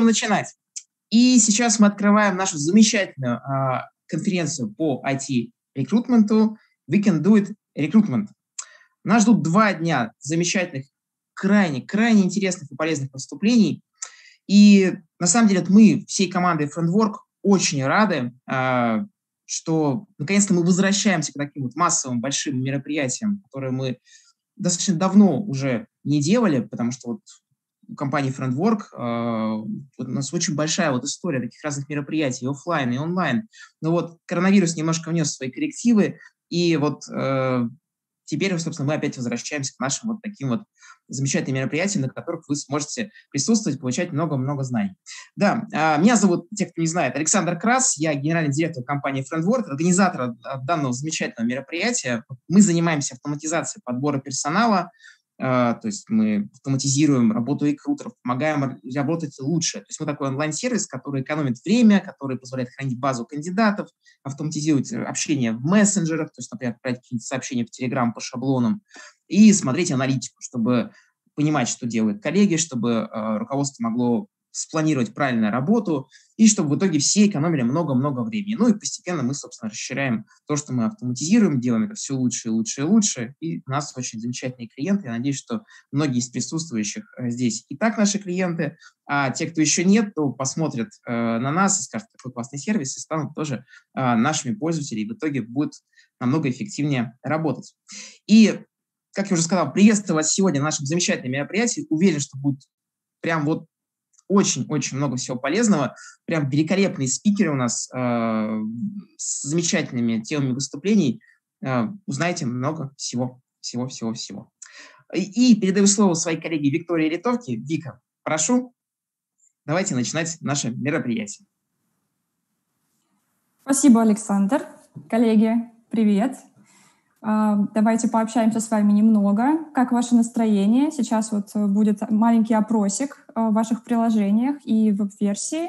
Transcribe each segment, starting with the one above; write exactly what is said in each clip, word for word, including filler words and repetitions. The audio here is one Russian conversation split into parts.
начинать. И сейчас мы открываем нашу замечательную а, конференцию по ай ти-рекрутменту We Can Do It Recruitment. Нас ждут два дня замечательных, крайне, крайне интересных и полезных выступлений. И на самом деле мы всей командой Friendwork очень рады, а, что наконец-то мы возвращаемся к таким вот массовым большим мероприятиям, которые мы достаточно давно уже не делали, потому что вот у компании Friendwork э, вот у нас очень большая вот история таких разных мероприятий, и офлайн, и онлайн. Но вот коронавирус немножко внес свои коррективы, и вот э, теперь, собственно, мы опять возвращаемся к нашим вот таким вот замечательным мероприятиям, на которых вы сможете присутствовать, получать много-много знаний. Да, э, меня зовут, те, кто не знает, Александр Крас, я генеральный директор компании Friendwork, организатор данного замечательного мероприятия. Мы занимаемся автоматизацией подбора персонала, Uh, то есть мы автоматизируем работу рекрутеров, помогаем работать лучше. То есть мы такой онлайн-сервис, который экономит время, который позволяет хранить базу кандидатов, автоматизировать общение в мессенджерах, то есть, например, отправить какие-нибудь сообщения в Telegram по шаблонам и смотреть аналитику, чтобы понимать, что делают коллеги, чтобы uh, руководство могло спланировать правильную работу, и чтобы в итоге все экономили много-много времени. Ну и постепенно мы, собственно, расширяем то, что мы автоматизируем, делаем это все лучше и лучше и лучше, и у нас очень замечательные клиенты. Я надеюсь, что многие из присутствующих здесь и так наши клиенты, а те, кто еще нет, то посмотрят э, на нас и скажут, какой классный сервис, и станут тоже э, нашими пользователями, и в итоге будет намного эффективнее работать. И, как я уже сказал, приветствую вас сегодня на нашем замечательном мероприятии. Уверен, что будет прям вот очень-очень много всего полезного. Прям великолепные спикеры у нас э, с замечательными темами выступлений. Э, узнаете много всего, всего-всего-всего. И, и передаю слово своей коллеге Виктории Литовке. Вика, прошу, давайте начинать наше мероприятие. Спасибо, Александр. Коллеги, привет. Давайте пообщаемся с вами немного. Как ваше настроение? Сейчас вот будет маленький опросик в ваших приложениях и веб-версии.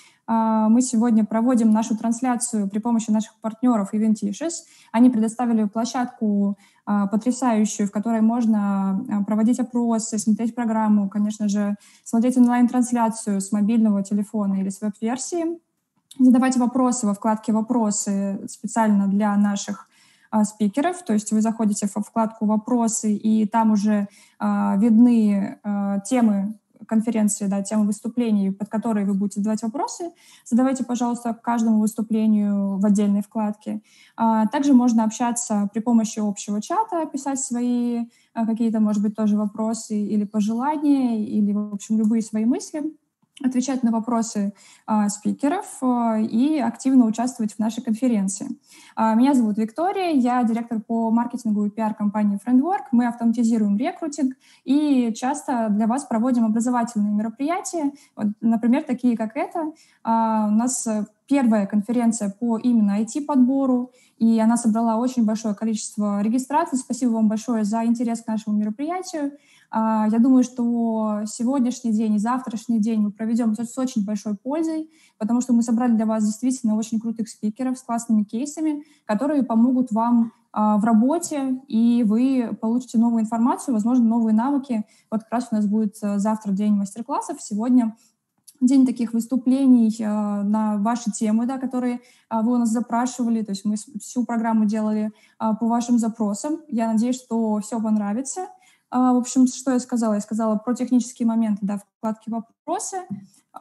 Мы сегодня проводим нашу трансляцию при помощи наших партнеров Eventicious. Они предоставили площадку потрясающую, в которой можно проводить опросы, смотреть программу, конечно же, смотреть онлайн-трансляцию с мобильного телефона или с веб-версии, задавать вопросы во вкладке «Вопросы» специально для наших спикеров, то есть вы заходите во вкладку «Вопросы», и там уже э, видны э, темы конференции, да, темы выступлений, под которые вы будете задавать вопросы. Задавайте, пожалуйста, к каждому выступлению в отдельной вкладке. А, также можно общаться при помощи общего чата, писать свои а, какие-то, может быть, тоже вопросы или пожелания, или, в общем, любые свои мысли, отвечать на вопросы э, спикеров э, и активно участвовать в нашей конференции. Э, меня зовут Виктория, я директор по маркетингу и пиар компании Friendwork. Мы автоматизируем рекрутинг и часто для вас проводим образовательные мероприятия, вот, например, такие как это. Э, у нас первая конференция по именно ай ти-подбору, и она собрала очень большое количество регистраций. Спасибо вам большое за интерес к нашему мероприятию. Я думаю, что сегодняшний день и завтрашний день мы проведем с очень большой пользой, потому что мы собрали для вас действительно очень крутых спикеров с классными кейсами, которые помогут вам в работе, и вы получите новую информацию, возможно, новые навыки. Вот как раз у нас будет завтра день мастер-классов, сегодня день таких выступлений э, на ваши темы, да, которые э, вы у нас запрашивали. То есть мы всю программу делали э, по вашим запросам. Я надеюсь, что все понравится. Э, в общем, что я сказала? Я сказала про технические моменты, да, вкладки «Вопросы». Э,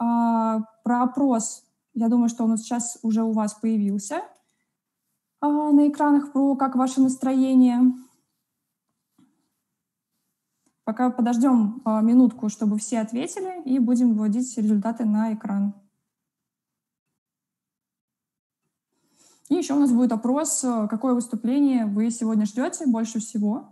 про опрос, я думаю, что он сейчас уже у вас появился э, на экранах, про как ваше настроение. Пока подождем а, минутку, чтобы все ответили, и будем выводить результаты на экран. И еще у нас будет опрос, какое выступление вы сегодня ждете больше всего.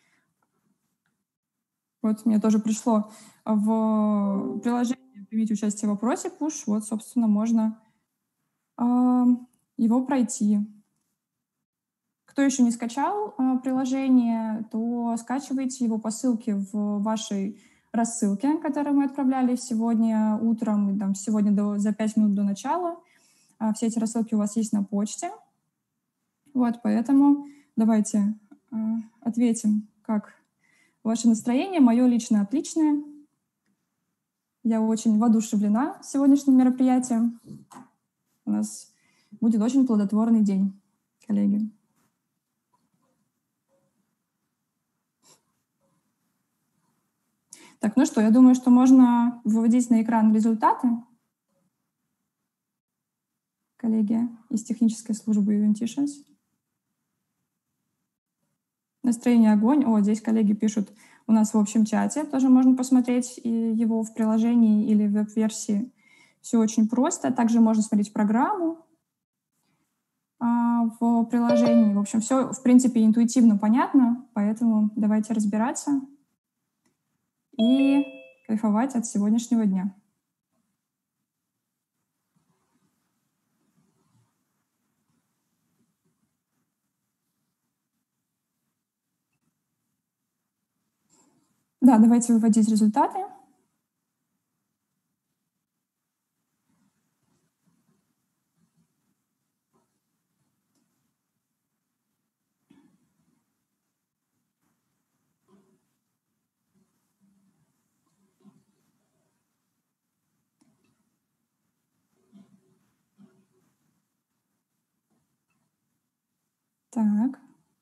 Вот мне тоже пришло в приложение «Примите участие в вопросе» push. Вот, собственно, можно а, его пройти. Кто еще не скачал э, приложение, то скачивайте его по ссылке в вашей рассылке, которую мы отправляли сегодня утром, там, сегодня до, за пять минут до начала. Э, все эти рассылки у вас есть на почте. Вот, поэтому давайте э, ответим, как ваше настроение. Мое личное отличное. Я очень воодушевлена сегодняшним мероприятием. У нас будет очень плодотворный день, коллеги. Так, ну что, я думаю, что можно выводить на экран результаты. Коллеги из технической службы Eventitions. Настроение огонь. О, здесь коллеги пишут у нас в общем чате. Тоже можно посмотреть его в приложении или в веб-версии. Все очень просто. Также можно смотреть программу а, в приложении. В общем, все, в принципе, интуитивно понятно, поэтому давайте разбираться и кайфовать от сегодняшнего дня. Да, давайте выводить результаты. Так.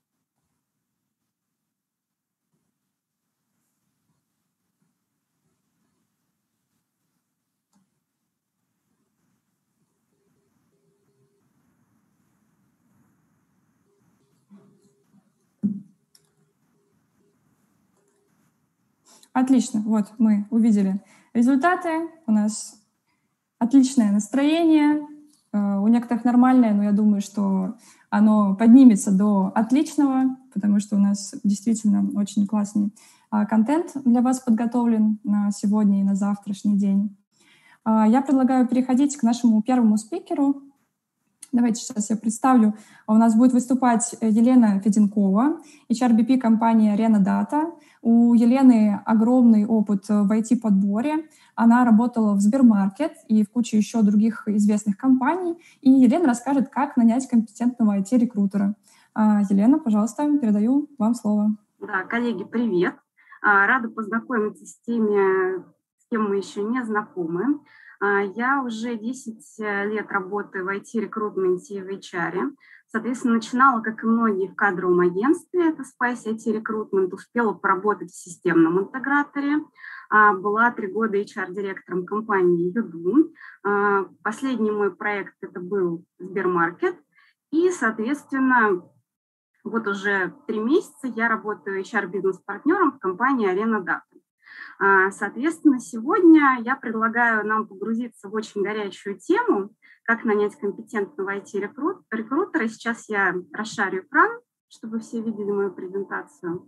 Отлично, вот мы увидели результаты, у нас отличное настроение, у некоторых нормальное, но я думаю, что оно поднимется до отличного, потому что у нас действительно очень классный контент для вас подготовлен на сегодня и на завтрашний день. Я предлагаю переходить к нашему первому спикеру. Давайте сейчас я представлю. У нас будет выступать Елена Феденкова, эйч ар би пи компании Arena Data. У Елены огромный опыт в ай ти-подборе. Она работала в Сбермаркет и в куче еще других известных компаний. И Елена расскажет, как нанять компетентного ай ти-рекрутера. Елена, пожалуйста, передаю вам слово. Да, коллеги, привет. Рада познакомиться с теми, с кем мы еще не знакомы. Я уже десять лет работаю в ай ти-рекрутменте и в эйч ар. Соответственно, начинала, как и многие, в кадровом агентстве, это Spice ай ти Recruitment, успела поработать в системном интеграторе, была три года эйч ар-директором компании Юду. Последний мой проект это был Сбермаркет, и, соответственно, вот уже три месяца я работаю эйч ар-бизнес-партнером в компании Arena Data. Соответственно, сегодня я предлагаю нам погрузиться в очень горячую тему, как нанять компетентного ай ти-рекрутера. Сейчас я расшарю экран, чтобы все видели мою презентацию.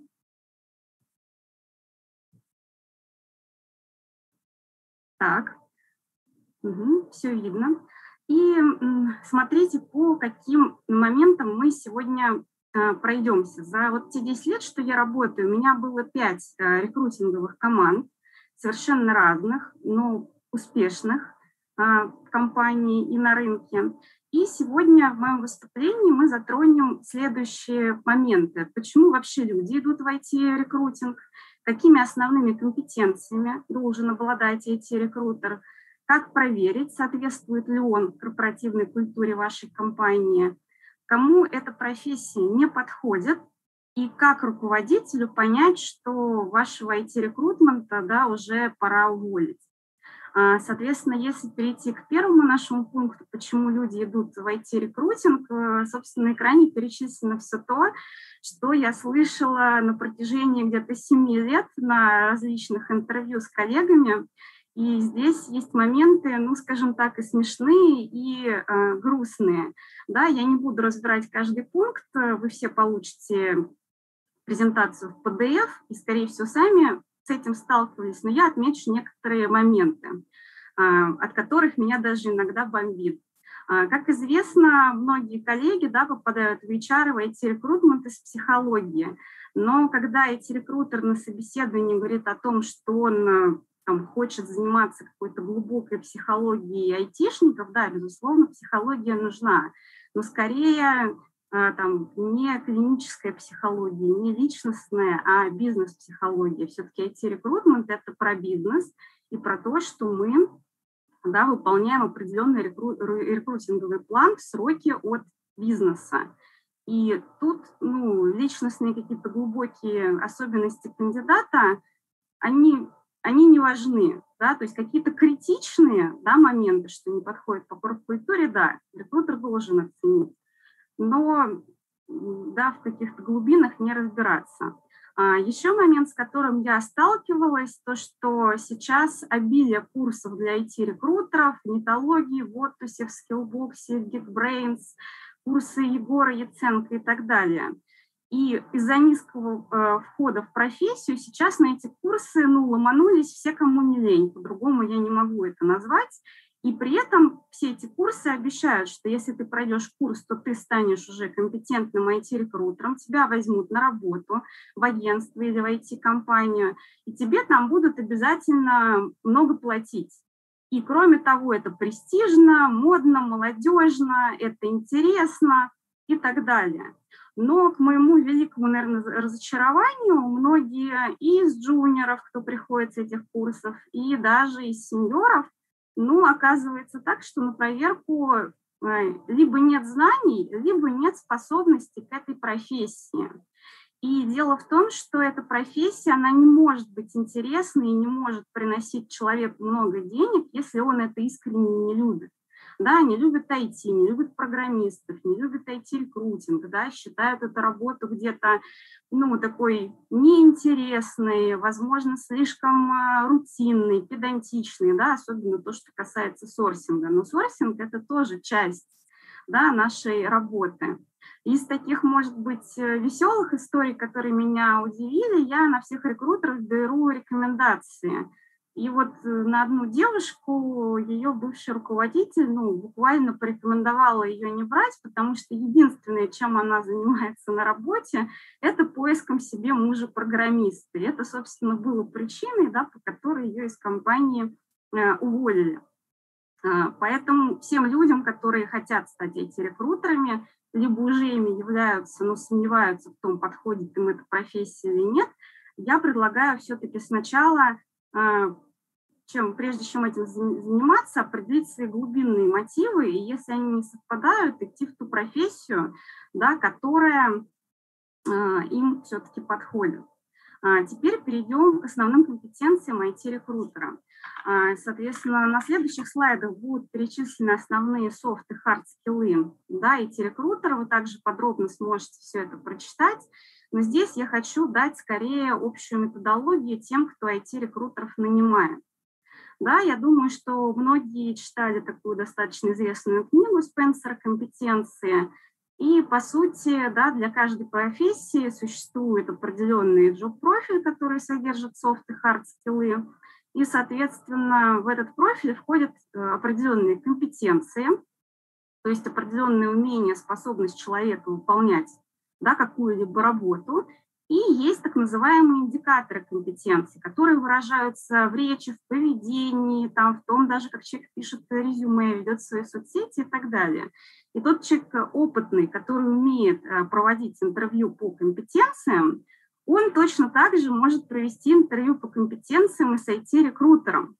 Так, угу, все видно. И смотрите, по каким моментам мы сегодня пройдемся. За вот те десять лет, что я работаю, у меня было пять рекрутинговых команд, совершенно разных, но успешных компаний и на рынке. И сегодня в моем выступлении мы затронем следующие моменты. Почему вообще люди идут в ай ти-рекрутинг, какими основными компетенциями должен обладать ай ти-рекрутер, как проверить, соответствует ли он корпоративной культуре вашей компании, кому эта профессия не подходит, и как руководителю понять, что вашего ай ти-рекрутмента, да, уже пора уволить. Соответственно, если перейти к первому нашему пункту, почему люди идут в ай ти-рекрутинг, собственно, на экране перечислено все то, что я слышала на протяжении где-то семи лет на различных интервью с коллегами. И здесь есть моменты, ну, скажем так, и смешные, и э, грустные. Да, я не буду разбирать каждый пункт, вы все получите презентацию в пи ди эф, и, скорее всего, сами с этим сталкивались, но я отмечу некоторые моменты, э, от которых меня даже иногда бомбит. Э, как известно, многие коллеги, да, попадают в эйч ар, в ай ти-рекрутмент из психологии, но когда ай ти-рекрутер на собеседовании говорит о том, что он там, хочет заниматься какой-то глубокой психологией айтишников, да, безусловно, психология нужна, но скорее там, не клиническая психология, не личностная, а бизнес-психология. Все-таки ай ти-рекрутмент – это про бизнес, и про то, что мы, да, выполняем определенный рекру, рекрутинговый план в сроки от бизнеса. И тут ну, личностные какие-то глубокие особенности кандидата, они, они не важны. Да? То есть какие-то критичные, да, моменты, что не подходят по корп-культуре, да, рекрутер должен оценить. Но да, в каких-то глубинах не разбираться. А еще момент, с которым я сталкивалась, то, что сейчас обилие курсов для ай ти-рекрутеров, в нетологии, в Оттусе, в Skillbox, в Geekbrains, курсы Егора Яценко и так далее. И из-за низкого э, входа в профессию сейчас на эти курсы ну, ломанулись все, кому не лень. По-другому я не могу это назвать. И при этом все эти курсы обещают, что если ты пройдешь курс, то ты станешь уже компетентным ай ти-рекрутером, тебя возьмут на работу в агентство или в ай ти-компанию, и тебе там будут обязательно много платить. И кроме того, это престижно, модно, молодежно, это интересно и так далее. Но к моему великому, наверное, разочарованию, многие и из джуниоров, кто приходит с этих курсов, и даже из сеньоров, ну, оказывается так, что на проверку либо нет знаний, либо нет способности к этой профессии. И дело в том, что эта профессия, она не может быть интересной и не может приносить человеку много денег, если он это искренне не любит. Да, не любят ай ти, не любят программистов, не любят ай ти-рекрутинг, да, считают эту работу где-то, ну, такой неинтересной, возможно, слишком рутинной, педантичной, да, особенно то, что касается сорсинга. Но сорсинг – это тоже часть, да, нашей работы. Из таких, может быть, веселых историй, которые меня удивили, я на всех рекрутеров беру рекомендации. И вот на одну девушку ее бывший руководитель ну, буквально порекомендовала ее не брать, потому что единственное, чем она занимается на работе, это поиском себе мужа-программиста. И это, собственно, было причиной, да, по которой ее из компании э, уволили. А, поэтому всем людям, которые хотят стать ай ти-рекрутерами, либо уже ими являются, но сомневаются в том, подходит им эта профессия или нет, я предлагаю все-таки сначала... Э, чем, прежде чем этим заниматься, определить свои глубинные мотивы, и если они не совпадают, идти в ту профессию, да, которая э, им все-таки подходит. А теперь перейдем к основным компетенциям ай ти-рекрутера. А, соответственно, на следующих слайдах будут перечислены основные софт и хард-скиллы да, ай ти-рекрутера. Вы также подробно сможете все это прочитать. Но здесь я хочу дать скорее общую методологию тем, кто ай ти-рекрутеров нанимает. Да, я думаю, что многие читали такую достаточно известную книгу Спенсера «Компетенции». И, по сути, да, для каждой профессии существует определенный джоб-профиль, который содержит софт и хард-скиллы. И, соответственно, в этот профиль входят определенные компетенции, то есть определенные умения, способность человека выполнять да, какую-либо работу. И есть так называемые индикаторы компетенций, которые выражаются в речи, в поведении, там, в том даже, как человек пишет резюме, ведет свои соцсети и так далее. И тот человек опытный, который умеет проводить интервью по компетенциям, он точно так же может провести интервью по компетенциям и с ай ти-рекрутером.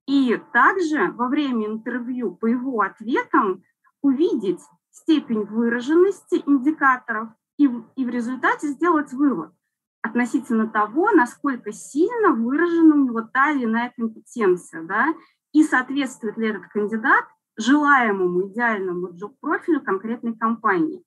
И также во время интервью по его ответам увидеть степень выраженности индикаторов, И в, и в результате сделать вывод относительно того, насколько сильно выражена у него та или иная компетенция, да, и соответствует ли этот кандидат желаемому идеальному джоб-профилю конкретной компании.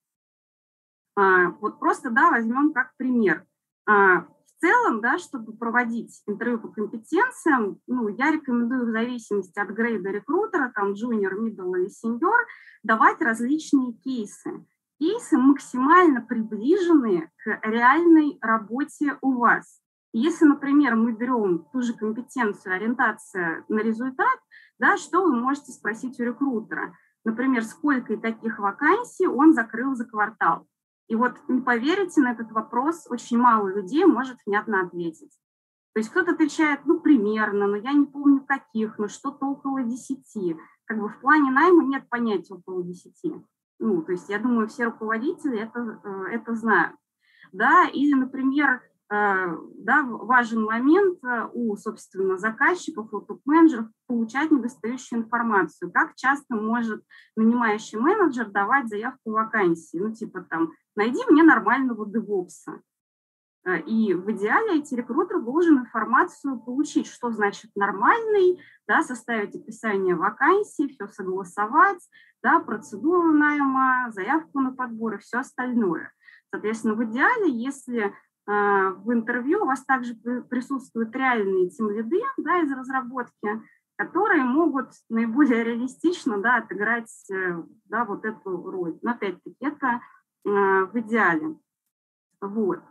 А, вот просто, да, возьмем как пример. А, в целом, да, чтобы проводить интервью по компетенциям, ну, я рекомендую в зависимости от грейда рекрутера, там, junior, middle или senior, давать различные кейсы. Кейсы максимально приближенные к реальной работе у вас. Если, например, мы берем ту же компетенцию, ориентация на результат, да, что вы можете спросить у рекрутера? Например, сколько таких вакансий он закрыл за квартал? И вот не поверите, на этот вопрос очень мало людей может внятно ответить. То есть кто-то отвечает, ну, примерно, но я не помню каких, но что-то около десяти. Как бы в плане найма нет понятия около десяти. Ну, то есть я думаю, все руководители это, это знают. Да? Или, например, да, важен момент у, собственно, заказчиков, у топ-менеджеров получать недостающую информацию. Как часто может нанимающий менеджер давать заявку в вакансии? Ну, типа там, найди мне нормального девопса. И в идеале ай ти-рекрутер должен информацию получить, что значит нормальный, да, составить описание вакансии, все согласовать, да, процедуру найма, заявку на подбор и все остальное. Соответственно, в идеале, если э, в интервью у вас также присутствуют реальные тимлиды, да, из разработки, которые могут наиболее реалистично, да, отыграть э, да, вот эту роль. Но опять-таки это э, в идеале. Вот.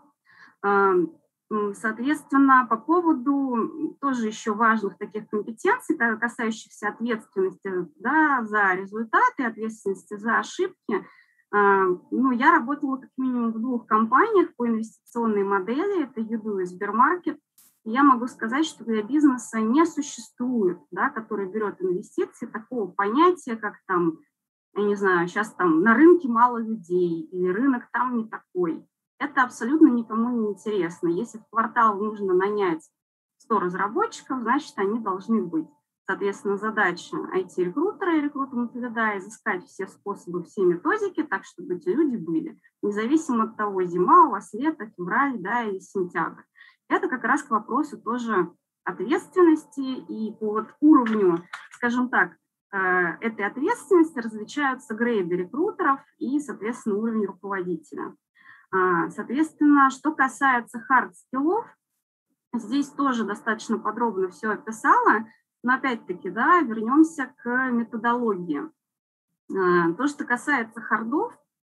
Соответственно, по поводу тоже еще важных таких компетенций, касающихся ответственности, да, за результаты, ответственности за ошибки, ну, я работала как минимум в двух компаниях по инвестиционной модели, это Юду и Сбермаркет. Я могу сказать, что для бизнеса не существует, да, который берет инвестиции, такого понятия, как там, я не знаю, сейчас там на рынке мало людей или рынок там не такой. Это абсолютно никому не интересно. Если в квартал нужно нанять сто разработчиков, значит, они должны быть. Соответственно, задача ай ти-рекрутера и рекрутмент-лида изыскать все способы, все методики, так, чтобы эти люди были. Независимо от того, зима у вас, лето, февраль, да, или сентябрь. Это как раз к вопросу тоже ответственности. И по вот уровню, скажем так, этой ответственности различаются грейды рекрутеров и, соответственно, уровень руководителя. Соответственно, что касается хард-скиллов, здесь тоже достаточно подробно все описала, но опять-таки, да, вернемся к методологии. То, что касается хардов,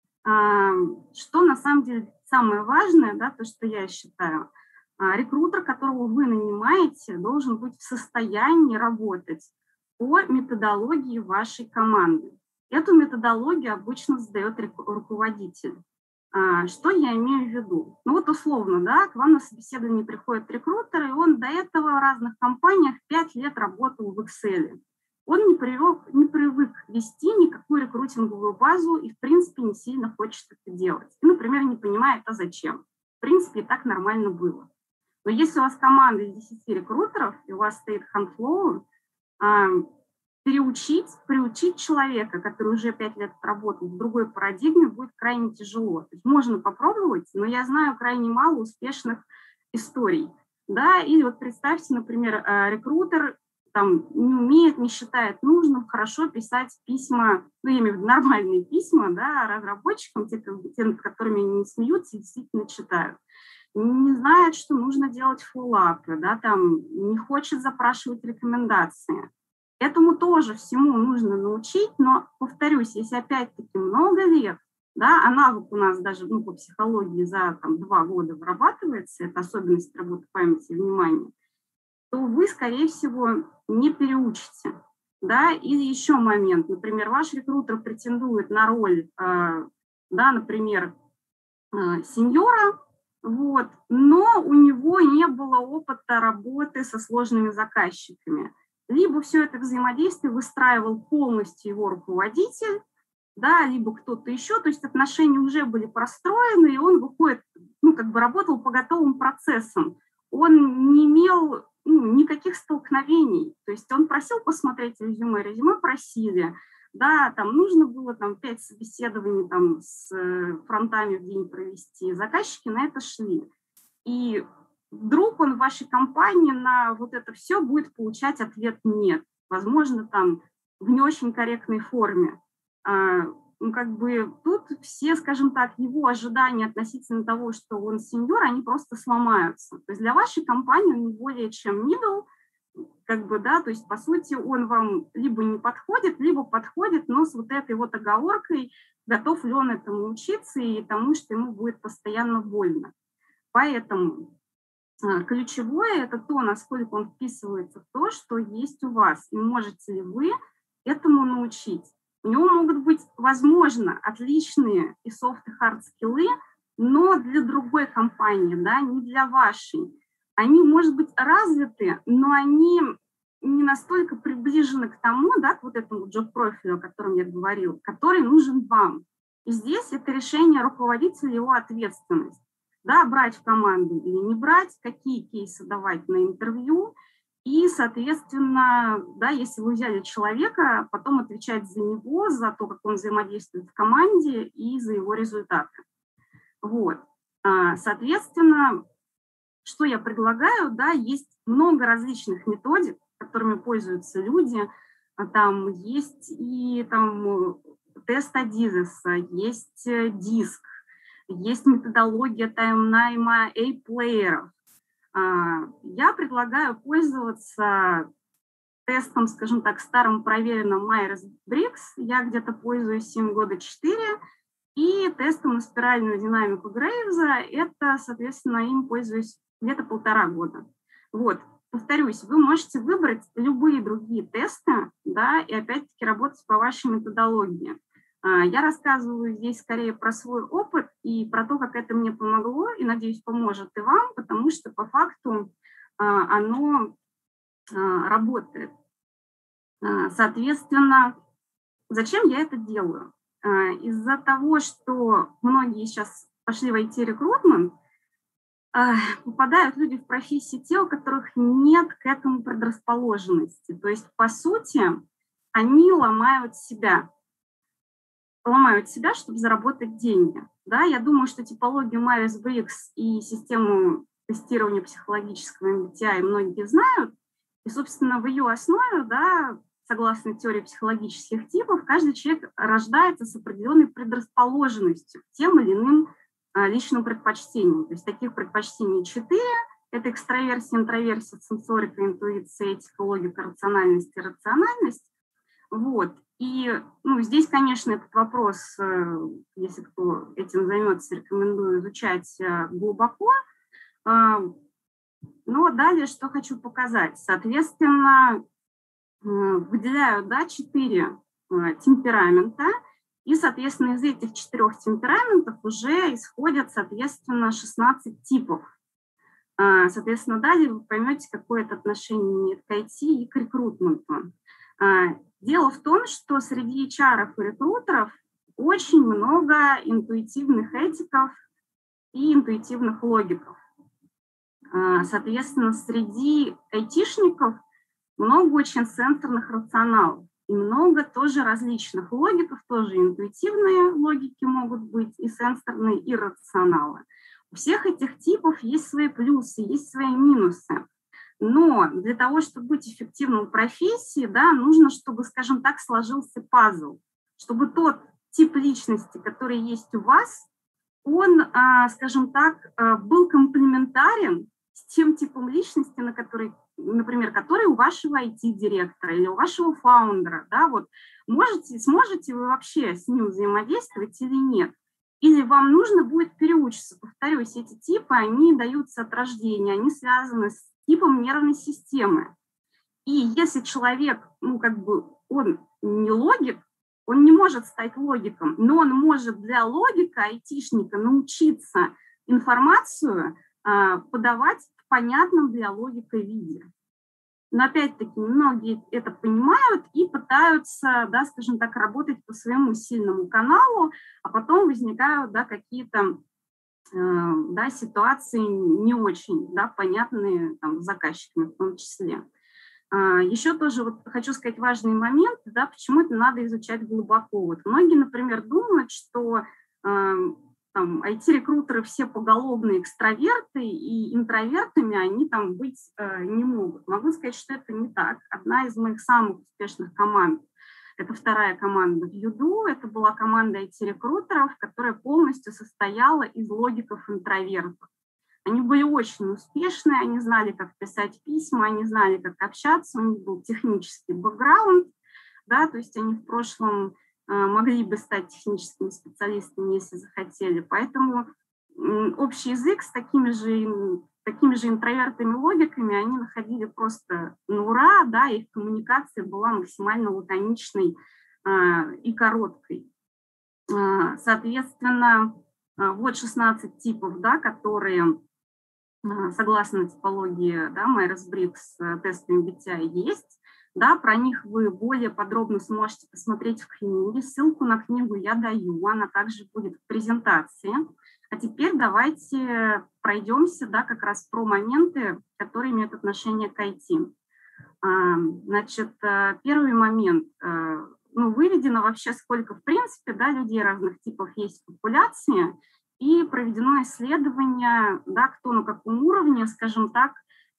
что на самом деле самое важное, да, то, что я считаю, рекрутер, которого вы нанимаете, должен быть в состоянии работать по методологии вашей команды. Эту методологию обычно задает руководитель. Что я имею в виду? Ну вот условно, да, к вам на собеседование приходит рекрутер, и он до этого в разных компаниях пять лет работал в Excel. Он не привык, не привык вести никакую рекрутинговую базу и, в принципе, не сильно хочет это делать. И, например, не понимает, а зачем. В принципе, и так нормально было. Но если у вас команда из десяти рекрутеров, и у вас стоит хандфлоу, переучить, приучить человека, который уже пять лет работал в другой парадигме, будет крайне тяжело. То есть можно попробовать, но я знаю крайне мало успешных историй. Да? Или вот представьте, например, рекрутер там, не умеет, не считает нужным хорошо писать письма, ну, я имею в виду нормальные письма, да, разработчикам, те, те, над которыми они не смеются и действительно читают. Не знает, что нужно делать фоллоуапы, да, там, не хочет запрашивать рекомендации. Этому тоже всему нужно научить, но, повторюсь, если опять-таки много лет, да, а навык у нас даже ну, по психологии за там, два года вырабатывается, это особенность работы памяти и внимания, то вы, скорее всего, не переучите. Да? Или еще момент, например, ваш рекрутер претендует на роль, э, да, например, э, сеньора, вот, но у него не было опыта работы со сложными заказчиками. Либо все это взаимодействие выстраивал полностью его руководитель, да, либо кто-то еще, то есть отношения уже были простроены, и он выходит, ну, как бы работал по готовым процессам. Он не имел ну, никаких столкновений, то есть он просил посмотреть резюме, резюме просили, да, там нужно было там пять собеседований там с фронтами в день провести, заказчики на это шли. И вдруг он в вашей компании на вот это все будет получать ответ «нет». Возможно, там в не очень корректной форме. А, ну, как бы тут все, скажем так, его ожидания относительно того, что он сеньор, они просто сломаются. То есть для вашей компании он не более чем middle, как бы, да, то есть, по сути, он вам либо не подходит, либо подходит, но с вот этой вот оговоркой, готов ли он этому учиться и тому, что ему будет постоянно больно. Поэтому ключевое – это то, насколько он вписывается в то, что есть у вас, и можете ли вы этому научить. У него могут быть, возможно, отличные и софт, и хард скиллы, но для другой компании, да, не для вашей. Они, может быть, развиты, но они не настолько приближены к тому, да, к вот этому джоб-профилю, о котором я говорила, который нужен вам. И здесь это решение руководителя, его ответственность. да, брать в команду или не брать, какие кейсы давать на интервью. И, соответственно, да, если вы взяли человека, потом отвечать за него, за то, как он взаимодействует в команде и за его результаты. Вот. Соответственно, что я предлагаю, да, есть много различных методик, которыми пользуются люди. Там есть и там тест Адизеса, есть диск, есть методология тайм-найма A-плееров. Я предлагаю пользоваться тестом, скажем так, старым проверенным Майерс-Бриггс. Я где-то пользуюсь им года четыре. И тестом на спиральную динамику Грейвза, это, соответственно, им пользуюсь где-то полтора года. Вот, повторюсь, вы можете выбрать любые другие тесты, да, и опять-таки работать по вашей методологии. Я рассказываю здесь скорее про свой опыт и про то, как это мне помогло, и, надеюсь, поможет и вам, потому что по факту оно работает. Соответственно, зачем я это делаю? Из-за того, что многие сейчас пошли в ай ти-рекрутмент, попадают люди в профессии те, у которых нет к этому предрасположенности. То есть, по сути, они ломают себя. Ломают себя, чтобы заработать деньги. Да, я думаю, что типологию Майерс-Бриггс и систему тестирования психологического эм би ти ай многие знают. И, собственно, в ее основе, да, согласно теории психологических типов, каждый человек рождается с определенной предрасположенностью к тем или иным а, личным предпочтениям. То есть таких предпочтений четыре. Это экстраверсия, интроверсия, сенсорика, интуиция, этика, логика, рациональность и рациональность. Вот. И ну, здесь, конечно, этот вопрос, если кто этим займется, рекомендую изучать глубоко. Но далее что хочу показать. Соответственно, выделяю, да, четыре темперамента, и, соответственно, из этих четырех темпераментов уже исходят, соответственно, шестнадцать типов. Соответственно, далее вы поймете, какое это отношение имеет к ай ти и к рекрутменту. Дело в том, что среди эйч ар и рекрутеров очень много интуитивных этиков и интуитивных логиков. Соответственно, среди айтишников много очень сенсорных рационалов и много тоже различных логиков, тоже интуитивные логики могут быть и сенсорные, и рационалы. У всех этих типов есть свои плюсы, есть свои минусы. Но для того, чтобы быть эффективным в профессии, да, нужно, чтобы, скажем так, сложился пазл, чтобы тот тип личности, который есть у вас, он, скажем так, был комплементарен с тем типом личности, на который, например, который у вашего ай ти-директора или у вашего фаундера. Да, вот. Можете, сможете вы вообще с ним взаимодействовать или нет? Или вам нужно будет переучиться? Повторюсь, эти типы, они даются от рождения, они связаны с типом нервной системы. И если человек, ну, как бы, он не логик, он не может стать логиком, но он может для логика, айтишника, научиться информацию а, подавать в понятном для логика виде. Но опять-таки многие это понимают и пытаются, да, скажем так, работать по своему сильному каналу, а потом возникают, да, какие-то да, ситуации не очень, да, понятные там, заказчиками в том числе. Еще тоже вот хочу сказать важный момент, да, почему это надо изучать глубоко. Вот многие, например, думают, что там, ай ти-рекрутеры все поголовные экстраверты, и интровертами они там быть не могут. Могу сказать, что это не так. Одна из моих самых успешных команд, это вторая команда в Юду, это была команда ай ти-рекрутеров, которая полностью состояла из логиков-интровертов. Они были очень успешные, они знали, как писать письма, они знали, как общаться, у них был технический бэкграунд, да, то есть они в прошлом э, могли бы стать техническими специалистами, если захотели. Поэтому э, общий язык с такими же, такими же интровертами-логиками они находили просто на ура, да, их коммуникация была максимально лаконичной э, и короткой. Э, соответственно, э, вот шестнадцать типов, да, которые согласно типологии, да, Майерс-Бриггс, тест эм би ти ай есть. Да, про них вы более подробно сможете посмотреть в книге. Ссылку на книгу я даю, она также будет в презентации. А теперь давайте пройдемся, да, как раз про моменты, которые имеют отношение к ай ти. Значит, первый момент. Ну, выведено вообще сколько, в принципе, да, людей разных типов есть в популяции, и проведено исследование, да, кто на каком уровне, скажем так,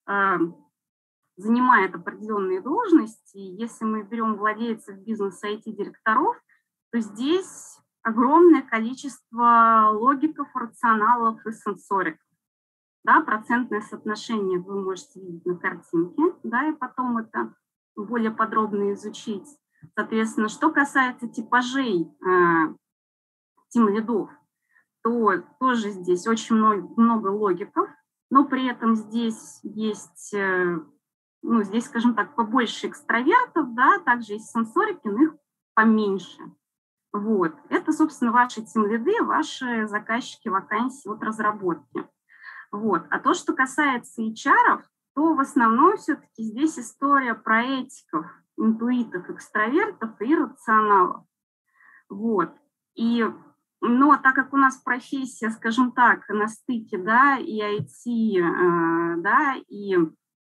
занимает определенные должности. Если мы берем владельцев бизнеса, ай ти-директоров, то здесь огромное количество логиков, рационалов и сенсориков. Да, процентное соотношение вы можете видеть на картинке, да, и потом это более подробно изучить. Соответственно, что касается типажей э, тимлидов, то тоже здесь очень много, много логиков, но при этом здесь есть, э, ну, здесь, скажем так, побольше экстравертов, да, также есть сенсорики, но их поменьше. Вот. Это, собственно, ваши тимлиды, ваши заказчики вакансий от разработки. Вот. А то, что касается эйч ар, то в основном все-таки здесь история про этиков, интуитов, экстравертов и рационалов. Вот. И, но так как у нас профессия, скажем так, на стыке, да, и ай ти, э, да, и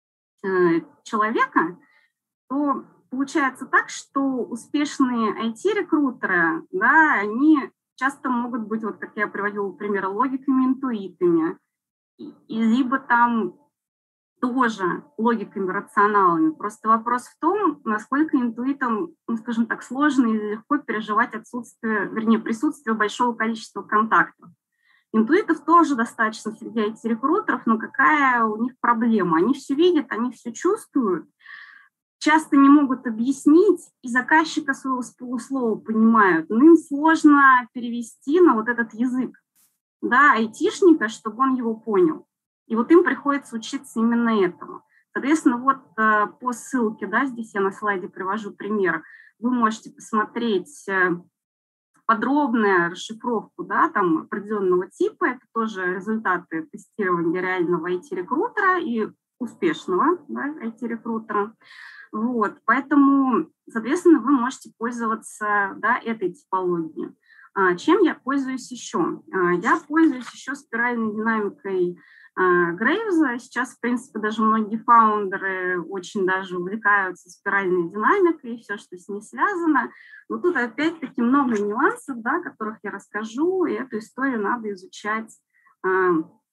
э, человека, то получается так, что успешные ай ти-рекрутеры, да, они часто могут быть, вот как я приводила пример, логиками, интуитами, и, и либо там тоже логиками, рационалами. Просто вопрос в том, насколько интуитам, ну, скажем так, сложно или легко переживать отсутствие, вернее, присутствие большого количества контактов. Интуитов тоже достаточно среди ай ти-рекрутеров, но какая у них проблема? Они все видят, они все чувствуют, часто не могут объяснить, и заказчика своего с полуслова понимают, но им сложно перевести на вот этот язык, да, айтишника, чтобы он его понял. И вот им приходится учиться именно этому. Соответственно, вот э, по ссылке, да, здесь я на слайде привожу пример, вы можете посмотреть э, подробную расшифровку, да, там определенного типа, это тоже результаты тестирования реального ай ти-рекрутера и успешного, да, ай ти-рекрутера. Вот, поэтому, соответственно, вы можете пользоваться, да, этой типологией. А, чем я пользуюсь еще? А, я пользуюсь еще спиральной динамикой Грейвза. Сейчас, в принципе, даже многие фаундеры очень даже увлекаются спиральной динамикой и все, что с ней связано. Но тут опять-таки много нюансов, да, о которых я расскажу, и эту историю надо изучать а,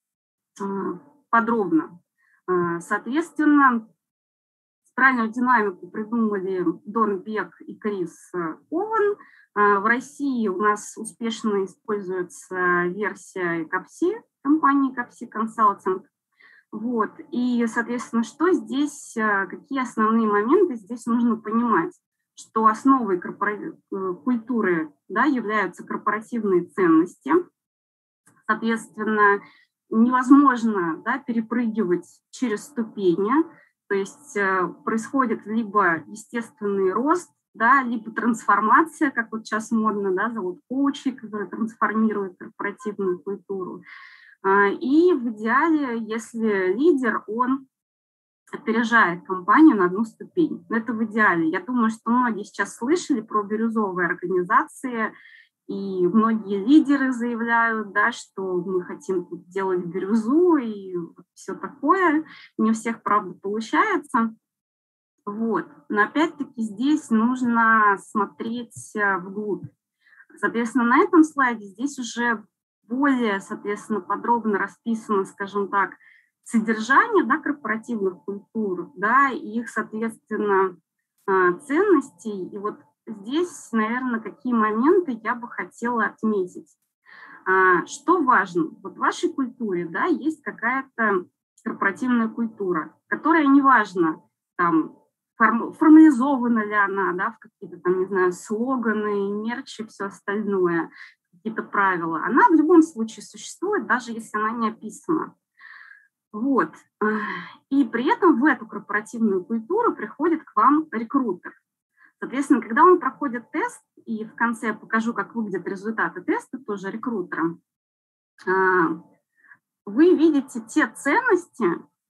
а, подробно. А, соответственно, спиральную динамику придумали Дон Бек и Крис Овен. В России у нас успешно используется версия капси, компании капси Consulting. Вот. И, соответственно, что здесь, какие основные моменты здесь нужно понимать? Что основой корпора... культуры, да, являются корпоративные ценности. Соответственно, невозможно, да, перепрыгивать через ступени. То есть происходит либо естественный рост, да, либо трансформация, как вот сейчас модно, да, зовут коучи, которые трансформируют корпоративную культуру. И в идеале, если лидер, он опережает компанию на одну ступень. Но это в идеале. Я думаю, что многие сейчас слышали про бирюзовые организации, и многие лидеры заявляют, да, что мы хотим тут делать бирюзу и все такое. Не у всех, правда, получается. Вот. Но опять-таки здесь нужно смотреть вглубь. Соответственно, на этом слайде здесь уже более, соответственно, подробно расписано, скажем так, содержание, да, корпоративных культур, да, и их, соответственно, ценностей. И вот здесь, наверное, какие моменты я бы хотела отметить. Что важно? Вот в вашей культуре, да, есть какая-то корпоративная культура, которая, неважно, там, формализована ли она, да, в какие-то там, не знаю, слоганы, мерчи, все остальное, какие-то правила. Она в любом случае существует, даже если она не описана. Вот. И при этом в эту корпоративную культуру приходит к вам рекрутер. Соответственно, когда он проходит тест, и в конце я покажу, как выглядят результаты теста тоже рекрутера, вы видите те ценности,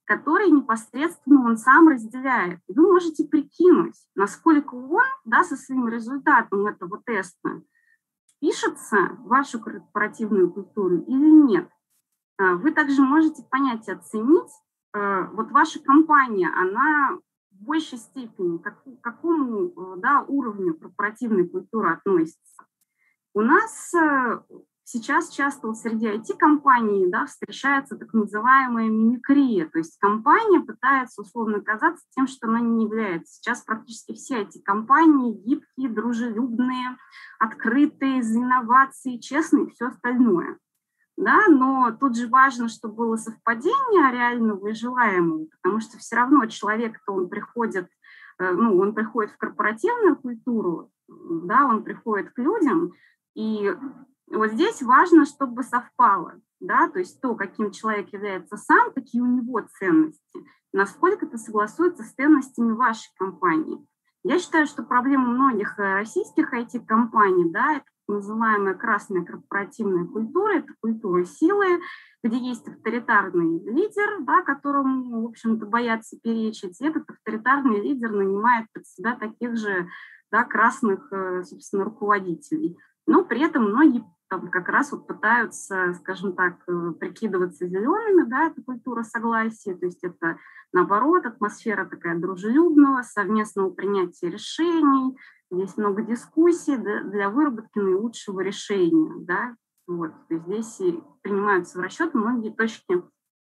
который непосредственно он сам разделяет. И вы можете прикинуть, насколько он, да, со своим результатом этого теста впишется в вашу корпоративную культуру или нет. Вы также можете понять и оценить, вот ваша компания, она в большей степени к какому, да, уровню корпоративной культуры относится. У нас сейчас часто среди ай ти-компаний, да, встречается так называемая мимикрия, то есть компания пытается условно казаться тем, что она не является. Сейчас практически все ай ти-компании гибкие, дружелюбные, открытые, за инновации, честные и все остальное. Да, но тут же важно, чтобы было совпадение реального и желаемого, потому что все равно человек-то он приходит, ну, он приходит в корпоративную культуру, да, он приходит к людям, и вот здесь важно, чтобы совпало, да, то есть то, каким человек является сам, какие у него ценности, насколько это согласуется с ценностями вашей компании. Я считаю, что проблема многих российских ай ти-компаний, да, это называемая красная корпоративная культура, это культура силы, где есть авторитарный лидер, да, которому, в общем-то, боятся перечить, и этот авторитарный лидер нанимает под себя таких же, да, красных, собственно, руководителей. Но при этом многие там как раз вот пытаются, скажем так, прикидываться зелеными, да, это культура согласия, то есть это, наоборот, атмосфера такая дружелюбного, совместного принятия решений, здесь много дискуссий для выработки наилучшего решения, да, вот, то есть здесь принимаются в расчет многие точки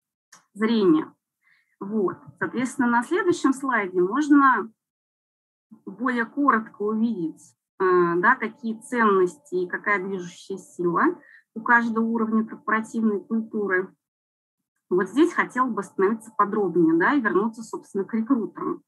зрения. Вот, соответственно, на следующем слайде можно более коротко увидеть, да, какие ценности и какая движущая сила у каждого уровня корпоративной культуры. Вот здесь хотела бы остановиться подробнее, да, и вернуться, собственно, к рекрутерам.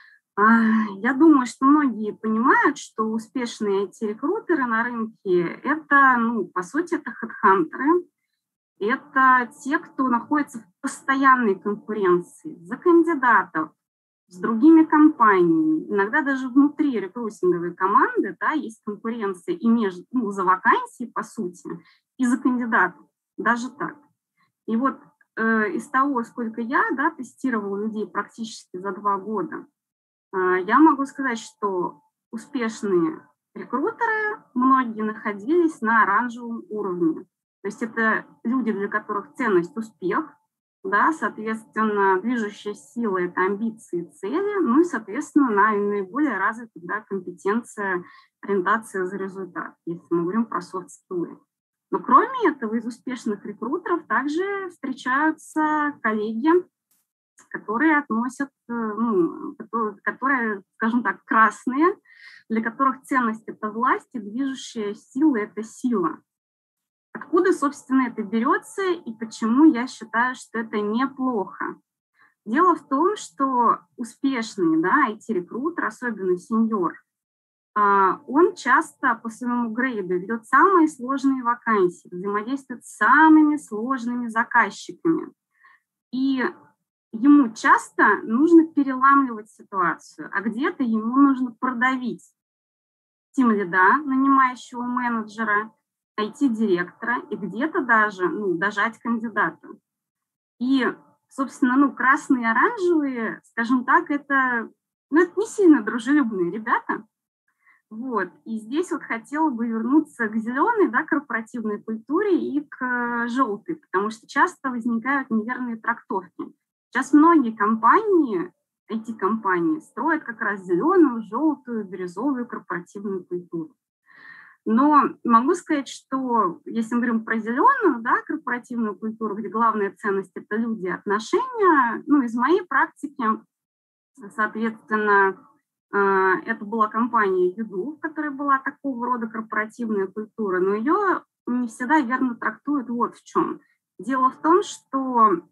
Я думаю, что многие понимают, что успешные ай ти-рекрутеры на рынке – это, ну, по сути, это хедхантеры, это те, кто находится в постоянной конкуренции за кандидатов, с другими компаниями, иногда даже внутри рекрутинговой команды, да, есть конкуренция и между, ну, за вакансии, по сути, и за кандидатов, даже так. И вот э, из того, сколько я, да, тестировала людей практически за два года, э, я могу сказать, что успешные рекрутеры, многие находились на оранжевом уровне. То есть это люди, для которых ценность – успех, да, соответственно, движущая сила – это амбиции и цели, ну и, соответственно, наиболее развита, да, компетенция, ориентация за результат, если мы говорим про софт-скиллы. Но кроме этого, из успешных рекрутеров также встречаются коллеги, которые относят, ну, которые, скажем так, красные, для которых ценность – это власть, и движущая сила – это сила. Откуда, собственно, это берется и почему я считаю, что это неплохо? Дело в том, что успешный, да, ай ти-рекрутер, особенно сеньор, он часто по своему грейду ведет самые сложные вакансии, взаимодействует с самыми сложными заказчиками. И ему часто нужно переламливать ситуацию, а где-то ему нужно продавить тимлида, нанимающего менеджера, ай ти-директора и где-то даже, ну, дожать кандидата. И, собственно, ну, красные и оранжевые, скажем так, это, ну, это не сильно дружелюбные ребята. Вот. И здесь вот хотела бы вернуться к зеленой, да, корпоративной культуре и к желтой, потому что часто возникают неверные трактовки. Сейчас многие компании, ай ти-компании, строят как раз зеленую, желтую, бирюзовую корпоративную культуру. Но могу сказать, что если мы говорим про зеленую, да, корпоративную культуру, где главная ценность – это люди и отношения, ну, из моей практики, соответственно, это была компания Юду, в которой была такого рода корпоративная культура, но ее не всегда верно трактуют вот в чем. Дело в том, что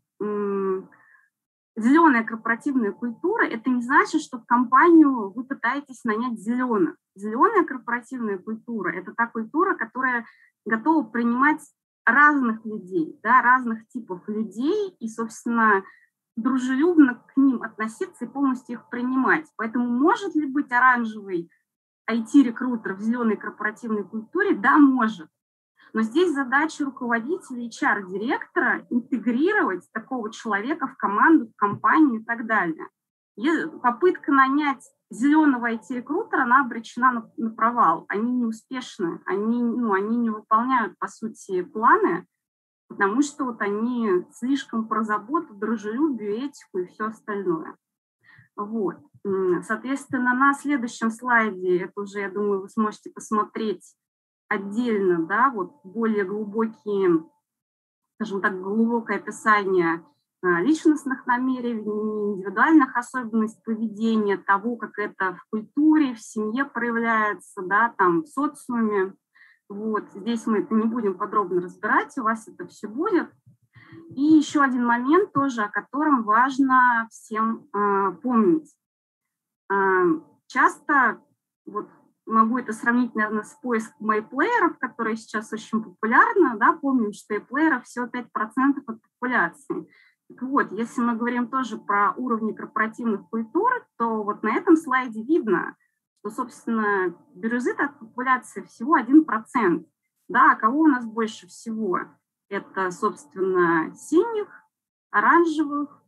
зеленая корпоративная культура – это не значит, что в компанию вы пытаетесь нанять зеленых. Зеленая корпоративная культура – это та культура, которая готова принимать разных людей, да, разных типов людей и, собственно, дружелюбно к ним относиться и полностью их принимать. Поэтому может ли быть оранжевый ай ти-рекрутер в зеленой корпоративной культуре? Да, может. Но здесь задача руководителя, эйч ар-директора интегрировать такого человека в команду, в компанию и так далее. И попытка нанять зеленого ай ти-рекрутера, она обречена на, на провал. Они не успешны, они, ну, они не выполняют, по сути, планы, потому что вот они слишком про заботу, дружелюбие, этику и все остальное. Вот. Соответственно, на следующем слайде, это уже, я думаю, вы сможете посмотреть отдельно, да, вот более глубокие, скажем так, глубокое описание личностных намерений, индивидуальных особенностей поведения, того, как это в культуре, в семье проявляется, да, там, в социуме. Вот, здесь мы это не будем подробно разбирать, у вас это все будет. И еще один момент тоже, о котором важно всем э, помнить. Э, часто, вот могу это сравнить, наверное, с поиском iPlayer, которые сейчас очень популярны, да, помним, что iPlayer всего пять процентов от популяции. Так вот, если мы говорим тоже про уровни корпоративных культур, то вот на этом слайде видно, что, собственно, бирюзит от популяции всего один процент. Да, а кого у нас больше всего? Это, собственно, синих, оранжевых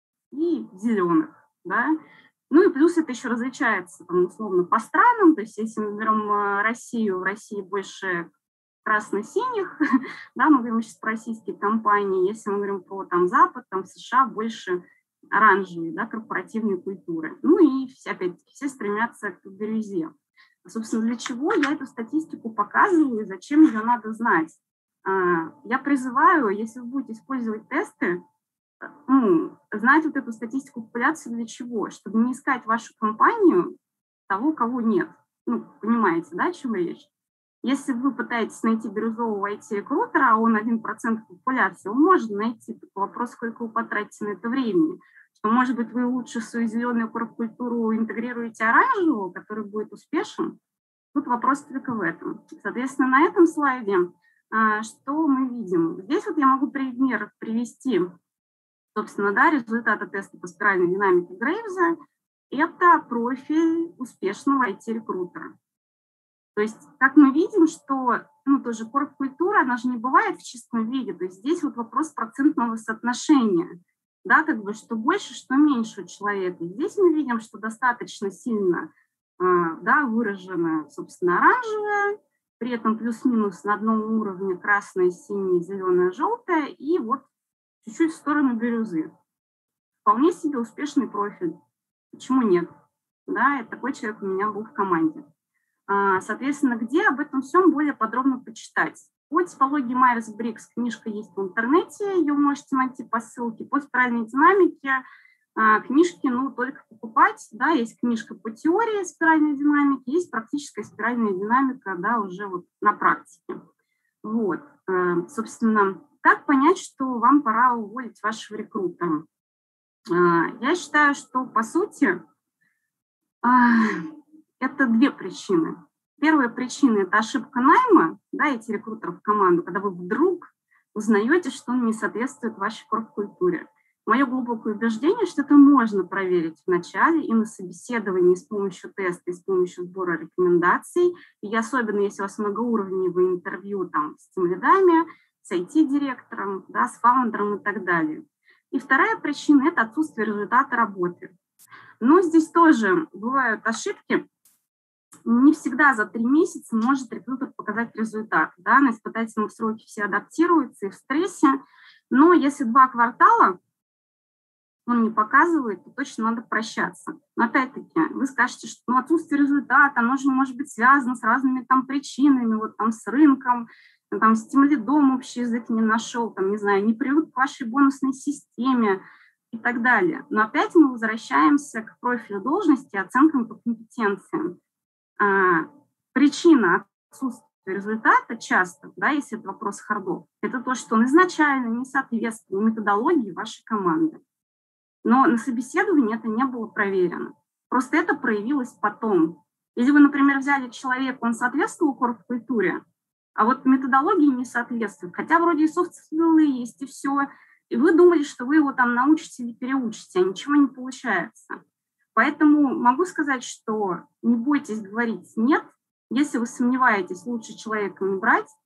и зеленых. Да? Ну и плюс это еще различается, там, условно, по странам. То есть если мы берем Россию, в России больше красно-синих, да, мы говорим сейчас про российские компании. Если мы говорим про там, Запад, там, США больше оранжевые, да, корпоративные культуры. Ну и, опять-таки, все стремятся к бирюзе. Собственно, для чего я эту статистику показываю и зачем ее надо знать? Я призываю, если вы будете использовать тесты, ну, знать вот эту статистику популяции для чего? Чтобы не искать вашу компанию того, кого нет. Ну, понимаете, да, о чем речь? Если вы пытаетесь найти бирюзового ай ти-рекрутера, а он один процент популяции, он может найти. Вопрос, сколько вы потратите на это времени. Что, может быть, вы лучше в свою зеленую корпкультуру интегрируете оранжевого, который будет успешен. Тут вопрос только в этом. Соответственно, на этом слайде что мы видим? Здесь вот я могу пример привести, собственно, да, результаты теста по спиральной динамике Грейвза. Это профиль успешного ай ти-рекрутера. То есть, как мы видим, что, ну, тоже корп-культура, она же не бывает в чистом виде. То есть здесь вот вопрос процентного соотношения, да, как бы, что больше, что меньше у человека. И здесь мы видим, что достаточно сильно, да, выражена, собственно, оранжевая, при этом плюс-минус на одном уровне красное, синее, зеленое, желтое, и вот чуть-чуть в сторону бирюзы. Вполне себе успешный профиль. Почему нет? Да, и такой человек у меня был в команде. Соответственно, где об этом всем более подробно почитать? По типологии Майерс-Бриггс книжка есть в интернете, ее можете найти по ссылке. По спиральной динамике книжки, ну, только покупать, да, есть книжка по теории спиральной динамики, есть практическая спиральная динамика, да, уже вот на практике. Вот, собственно, как понять, что вам пора уволить вашего рекрутера? Я считаю, что, по сути, это две причины. Первая причина – это ошибка найма, да, эти рекрутеров в команду, когда вы вдруг узнаете, что он не соответствует вашей корп-культуре. Мое глубокое убеждение, что это можно проверить в начале и на собеседовании с помощью теста, и с помощью сбора рекомендаций. И особенно, если у вас многоуровневое интервью там, с тимлидами, с ай ти-директором, да, с фаундером и так далее. И вторая причина – это отсутствие результата работы. Но здесь тоже бывают ошибки. Не всегда за три месяца может рекрутер показать результат. Да? На испытательном сроке все адаптируются и в стрессе. Но если два квартала он не показывает, то точно надо прощаться. Но опять-таки, вы скажете, что ну, отсутствие результата, оно же может быть связано с разными там причинами, вот там с рынком, там с тем лидом общий язык не нашел, там, не знаю, не привык к вашей бонусной системе и так далее. Но опять мы возвращаемся к профилю должности и оценкам по компетенциям. А, причина отсутствия результата часто, да, если это вопрос хардов, это то, что он изначально не соответствует методологии вашей команды. Но на собеседовании это не было проверено. Просто это проявилось потом. Если вы, например, взяли человека, он соответствовал корп-культуре, а вот методологии не соответствует, хотя вроде и софт-скиллы есть, и все, и вы думали, что вы его там научите или переучите, а ничего не получается. Поэтому могу сказать, что не бойтесь говорить «нет». Если вы сомневаетесь, лучше человека не брать,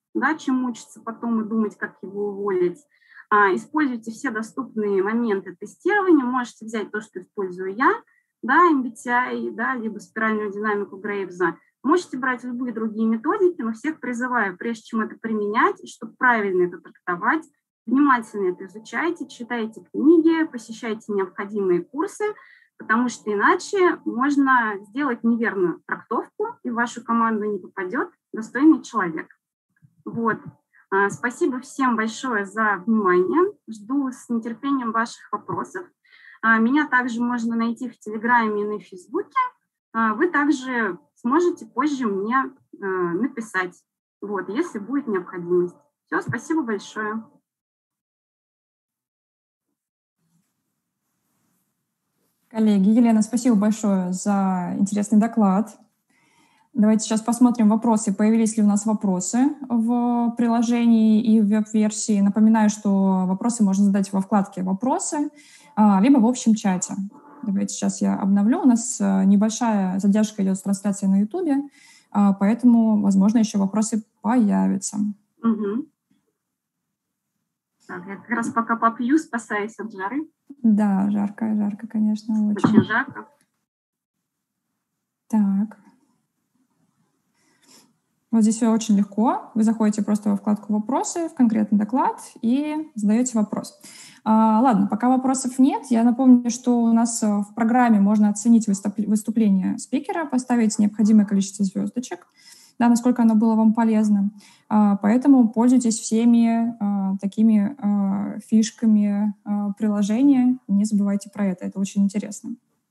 да, чем мучиться потом и думать, как его уволить. А, используйте все доступные моменты тестирования. Можете взять то, что использую я, да, эм би ти ай, да, либо спиральную динамику Грейвза. Можете брать любые другие методики, но всех призываю, прежде чем это применять, и чтобы правильно это трактовать, внимательно это изучайте, читайте книги, посещайте необходимые курсы, потому что иначе можно сделать неверную трактовку, и в вашу команду не попадет достойный человек. Вот. Спасибо всем большое за внимание. Жду с нетерпением ваших вопросов. Меня также можно найти в Телеграме и на Фейсбуке. Вы также сможете позже мне написать, вот, если будет необходимость. Все, спасибо большое. Коллеги, Елена, спасибо большое за интересный доклад. Давайте сейчас посмотрим вопросы. Появились ли у нас вопросы в приложении и в веб-версии. Напоминаю, что вопросы можно задать во вкладке «Вопросы», либо в общем чате. Давайте сейчас я обновлю. У нас небольшая задержка идет с трансляцией на YouTube, поэтому, возможно, еще вопросы появятся. Угу. Так, я как раз пока попью, спасаюсь от жары. Да, жарко, жарко, конечно, очень. Очень жарко. Так. Вот здесь все очень легко. Вы заходите просто во вкладку «Вопросы», в конкретный доклад и задаете вопрос. А, ладно, пока вопросов нет, я напомню, что у нас в программе можно оценить выступление спикера, поставить необходимое количество звездочек, да, насколько оно было вам полезно. А, поэтому пользуйтесь всеми а, такими а, фишками а, приложения. Не забывайте про это, это очень интересно.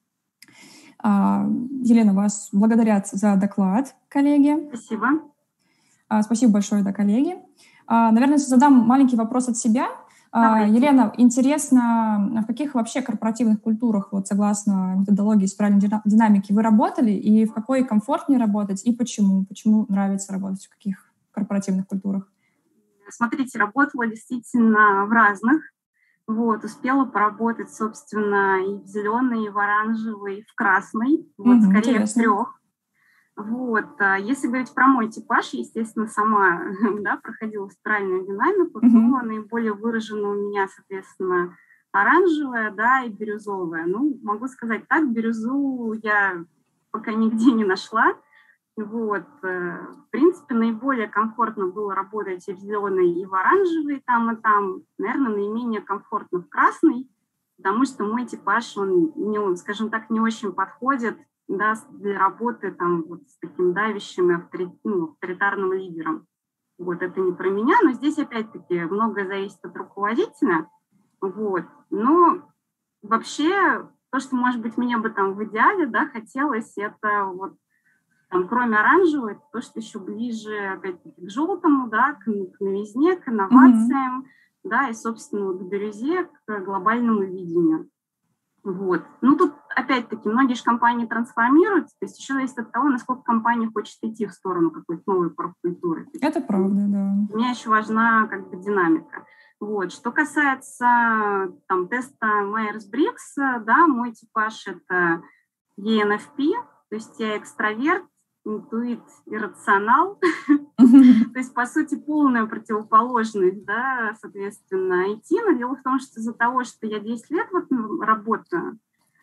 Елена, вас благодарят за доклад, коллеги. Спасибо. Спасибо большое, да, коллеги. Наверное, задам маленький вопрос от себя. Давайте. Елена, интересно, в каких вообще корпоративных культурах, вот согласно методологии спиральной динамики, вы работали, и в какой комфортнее работать, и почему? Почему нравится работать в каких корпоративных культурах? Смотрите, работала действительно в разных. Вот, успела поработать, собственно, и в зеленой, и в оранжевой, и в красной, вот, Mm-hmm, скорее интересно. в трех. Вот, если говорить про мой типаж, естественно, сама, да, проходила спиральную динамику, Mm-hmm. то наиболее выражена у меня, соответственно, оранжевая, да, и бирюзовая. Ну, могу сказать так, бирюзу я пока нигде не нашла. Вот, в принципе, наиболее комфортно было работать и в зеленой, и в оранжевой, там и там. Наверное, наименее комфортно в красной, потому что мой типаж, он, не, скажем так, не очень подходит, да, для работы там, вот, с таким давящим и авторит, ну, авторитарным лидером. Вот, это не про меня, но здесь, опять-таки, многое зависит от руководителя. Вот, но вообще, то, что, может быть, мне бы там в идеале, да, хотелось, это вот, там, кроме оранжевого, это то, что еще ближе, опять-таки, к желтому, да, к, к новизне, к инновациям, mm-hmm. да, и, собственно, к бирюзе, к глобальному видению. Вот. Ну, тут, опять-таки, многие же компании трансформируются, то есть еще зависит от того, насколько компания хочет идти в сторону какой-то новой культуры. Это правда, да. У меня еще важна, как бы, динамика. Вот. Что касается там, теста Майерс-Бриггс, да, мой типаж – это и эн эф пи, то есть я экстраверт, интуит, иррационал, то есть, по сути, полная противоположность, да, соответственно, ай ти, но дело в том, что из-за того, что я десять лет вот работаю,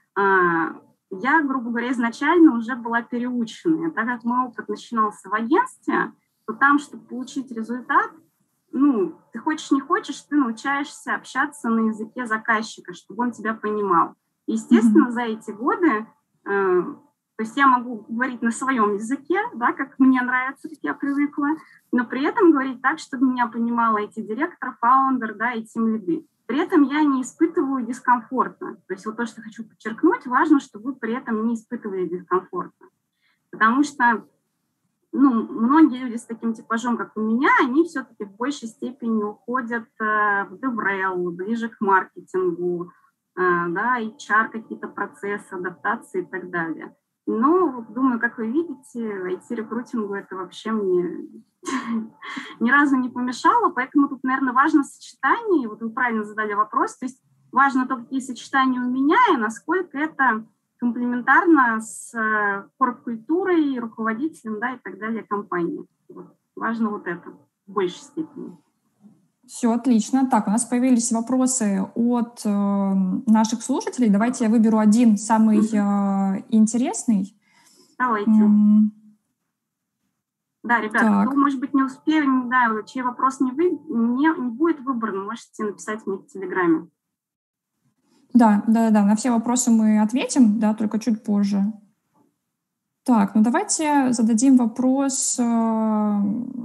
я, грубо говоря, изначально уже была переученная. Так как мой опыт начинался в агентстве, то там, чтобы получить результат, ну, ты хочешь, не хочешь, ты научаешься общаться на языке заказчика, чтобы он тебя понимал. Естественно, за эти годы то есть я могу говорить на своем языке, да, как мне нравится, как я привыкла, но при этом говорить так, чтобы меня понимала ай ти-директор, фаундер, да, и тимлиды. При этом я не испытываю дискомфорта. То есть вот то, что хочу подчеркнуть, важно, чтобы вы при этом не испытывали дискомфорта. Потому что ну, многие люди с таким типажом, как у меня, они все-таки в большей степени уходят в деврел, ближе к маркетингу, да, эйч ар, какие-то процессы, адаптации и так далее. Но, думаю, как вы видите, ай ти-рекрутингу это вообще мне ни разу не помешало, поэтому тут, наверное, важно сочетание, вот вы правильно задали вопрос, то есть важно то, какие сочетания у меня и насколько это комплементарно с корп-культурой, руководителем, да, и так далее компании. Вот. Важно вот это. в большей степени. Все отлично. Так, у нас появились вопросы от э, наших слушателей. Давайте я выберу один самый э, интересный. Давайте. М- Да, ребят, так. кто, может быть, не успел, не знаю, чей вопрос не, вы, не, не будет выбран, можете написать мне в Телеграме. Да, да, да, на все вопросы мы ответим, да, только чуть позже. Так, ну давайте зададим вопрос, э,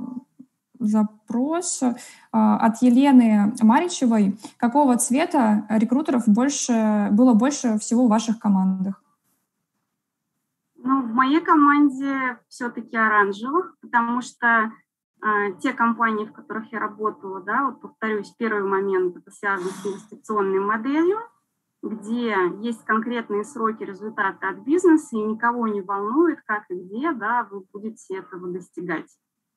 запрос э, от Елены Маричевой. Какого цвета рекрутеров больше, было больше всего в ваших командах? Ну, в моей команде все-таки оранжевых, потому что э, те компании, в которых я работала, да, вот повторюсь, первый момент, это связано с инвестиционной моделью, где есть конкретные сроки результата от бизнеса, и никого не волнует, как и где, да, вы будете этого достигать.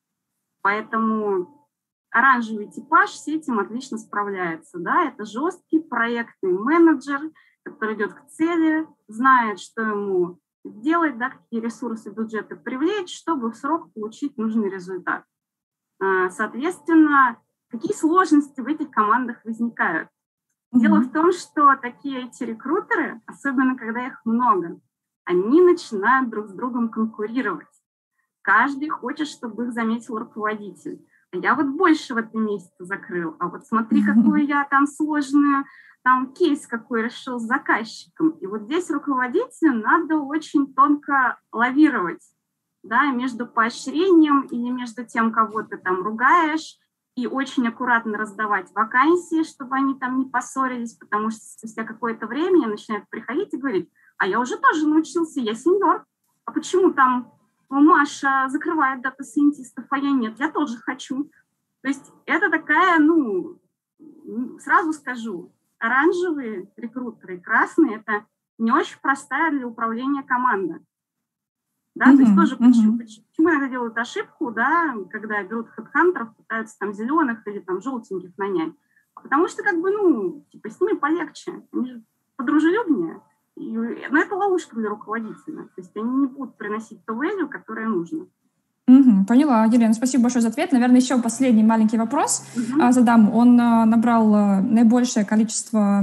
Поэтому оранжевый типаж с этим отлично справляется, да, это жесткий проектный менеджер, который идет к цели, знает, что ему сделать, да, какие ресурсы бюджета привлечь, чтобы в срок получить нужный результат. Соответственно, какие сложности в этих командах возникают? Дело в том, что такие эти рекрутеры, особенно когда их много, они начинают друг с другом конкурировать. Каждый хочет, чтобы их заметил руководитель. А я вот больше в этом месяце закрыл. А вот смотри, какую я там сложную, там кейс какой решил с заказчиком. И вот здесь руководителю надо очень тонко лавировать, да, между поощрением или между тем, кого ты там ругаешь, и очень аккуратно раздавать вакансии, чтобы они там не поссорились, потому что спустя какое-то время начинают приходить и говорить: а я уже тоже научился, я сеньор, а почему там Маша закрывает дата-сайентистов, а я нет, я тоже хочу. То есть это такая, ну, сразу скажу, оранжевые рекрутеры, красные – это не очень простая для управления команда. Да, mm-hmm. то есть тоже почему, mm-hmm. почему иногда делают ошибку, да, когда берут хедхантеров, пытаются там зеленых или там желтеньких нанять. Потому что как бы, ну, типа, с ними полегче, они же подружелюбнее. И, но это ловушка для руководителя. То есть они не будут приносить то value, которое нужно. Угу, поняла, Елена, спасибо большое за ответ. Наверное, еще последний маленький вопрос угу. задам. Он набрал наибольшее количество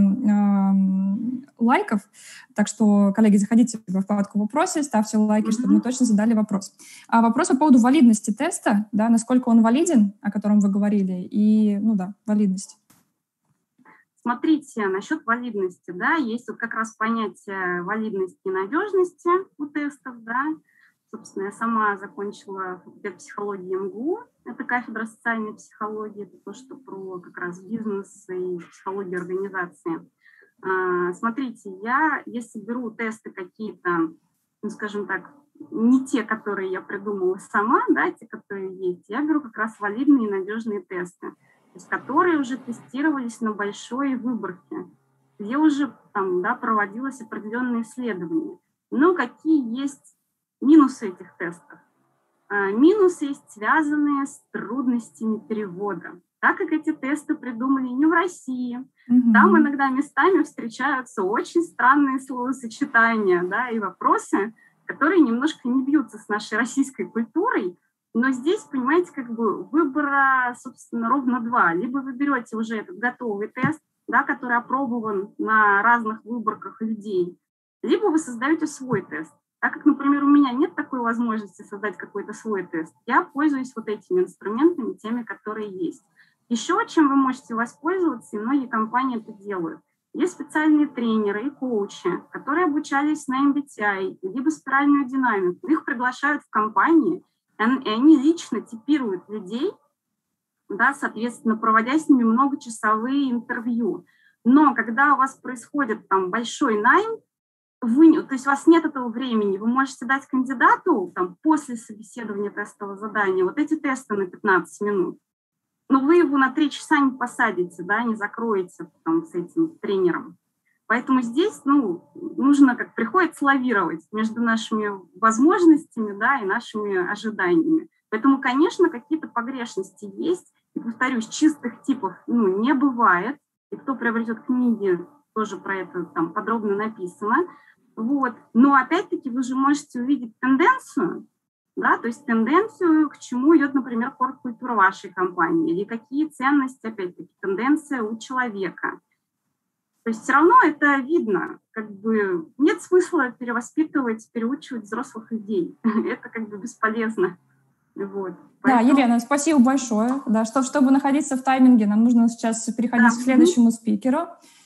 э, лайков, так что, коллеги, заходите в вкладку «Вопросы», ставьте лайки, угу. чтобы мы точно задали вопрос. А вопрос по поводу валидности теста, да, насколько он валиден, о котором вы говорили, и, ну да, валидность. Смотрите, насчет валидности, да, есть вот как раз понятие валидности и надежности у тестов, да. Собственно, я сама закончила факультет психологии эм гэ у, это кафедра социальной психологии, это то, что про как раз бизнес и психологию организации. А, смотрите, я, если беру тесты какие-то, ну, скажем так, не те, которые я придумала сама, да, те, которые есть, я беру как раз валидные и надежные тесты, то есть которые уже тестировались на большой выборке, где уже там, да, проводилось определенное исследование. Но какие есть минусы этих тестов? А, минусы есть связанные с трудностями перевода. Так как эти тесты придумали не в России, mm-hmm. там иногда местами встречаются очень странные словосочетания, да, и вопросы, которые немножко не бьются с нашей российской культурой. Но здесь, понимаете, как бы выбора, собственно, ровно два. Либо вы берете уже этот готовый тест, да, который опробован на разных выборках людей, либо вы создаете свой тест. Так как, например, у меня нет такой возможности создать какой-то свой тест, я пользуюсь вот этими инструментами, теми, которые есть. Еще чем вы можете воспользоваться, и многие компании это делают. Есть специальные тренеры и коучи, которые обучались на эм би ти ай, либо спиральную динамику. Их приглашают в компании, и они лично типируют людей, да, соответственно, проводя с ними многочасовые интервью. Но когда у вас происходит там большой найм, Вы, то есть у вас нет этого времени, вы можете дать кандидату там, после собеседования тестового задания вот эти тесты на пятнадцать минут, но вы его на три часа не посадите, да, не закроете там, с этим тренером. Поэтому здесь ну, нужно, как приходится, лавировать между нашими возможностями, да, и нашими ожиданиями. Поэтому, конечно, какие-то погрешности есть. И, повторюсь, чистых типов ну, не бывает. И кто приобретет книги, тоже про это там подробно написано. Вот. Но опять-таки вы же можете увидеть тенденцию, да, то есть тенденцию, к чему идет, например, корп-культура вашей компании, или какие ценности, опять-таки, тенденция у человека. То есть все равно это видно, как бы нет смысла перевоспитывать, переучивать взрослых людей. Это как бы бесполезно. Вот. Поэтому... Да, Елена, спасибо большое. Да, что, чтобы находиться в тайминге, нам нужно сейчас переходить да. к следующему спикеру.